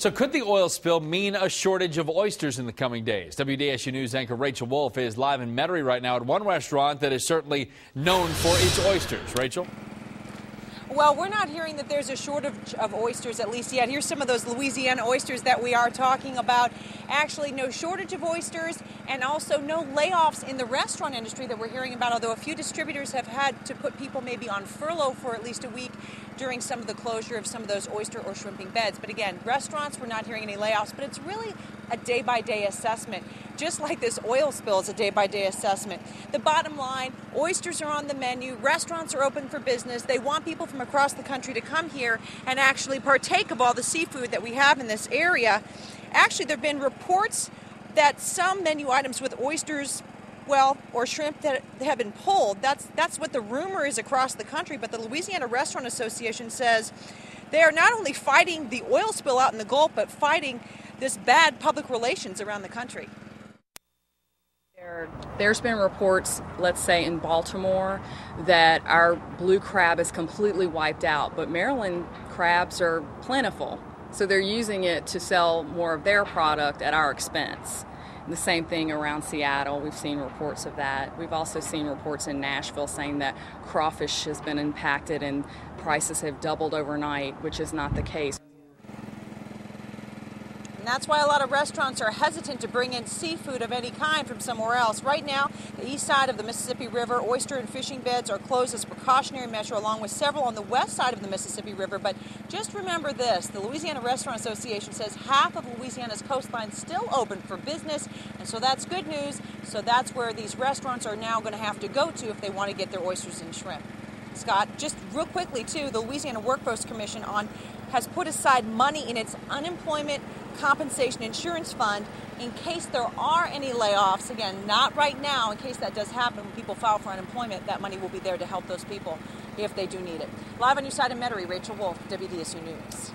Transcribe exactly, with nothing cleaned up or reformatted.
So could the oil spill mean a shortage of oysters in the coming days? W D S U News anchor Rachel Wulff is live in Metairie right now at one restaurant that is certainly known for its oysters. Rachel? Well, we're not hearing that there's a shortage of oysters, at least yet. Here's some of those Louisiana oysters that we are talking about. Actually, no shortage of oysters and also no layoffs in the restaurant industry that we're hearing about, although a few distributors have had to put people maybe on furlough for at least a week during some of the closure of some of those oyster or shrimping beds. But again, restaurants, we're not hearing any layoffs, but it's really a day-by-day assessment. Just like this oil spill is a day-by-day assessment. The bottom line, oysters are on the menu, restaurants are open for business. They want people from across the country to come here and actually partake of all the seafood that we have in this area. Actually, there have been reports that some menu items with oysters, well, or shrimp that have been pulled. That's that's what the rumor is across the country. But the Louisiana Restaurant Association says they are not only fighting the oil spill out in the Gulf, but fighting this bad public relations around the country. There, there's been reports, let's say in Baltimore, that our blue crab is completely wiped out, but Maryland crabs are plentiful. So they're using it to sell more of their product at our expense. The same thing around Seattle. We've seen reports of that. We've also seen reports in Nashville saying that crawfish has been impacted and prices have doubled overnight, which is not the case. And that's why a lot of restaurants are hesitant to bring in seafood of any kind from somewhere else. Right now, the east side of the Mississippi River, oyster and fishing beds are closed as a precautionary measure, along with several on the west side of the Mississippi River. But just remember this, the Louisiana Restaurant Association says half of Louisiana's coastline is still open for business, and so that's good news. So that's where these restaurants are now going to have to go to if they want to get their oysters and shrimp. Scott, just real quickly, too, the Louisiana Workforce Commission on has put aside money in its unemployment compensation insurance fund in case there are any layoffs. Again, not right now. In case that does happen, when people file for unemployment, that money will be there to help those people if they do need it. Live on your side in Metairie, Rachel Wulff, W D S U News.